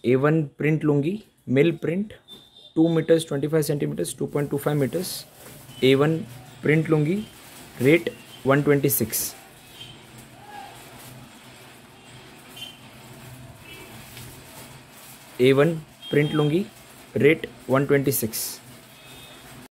A1 print लूँगी, mill print 2 metres 25 centimetres 2.25 metres. A1 print लूँगी, rate 126। A1 print लूँगी, rate 126।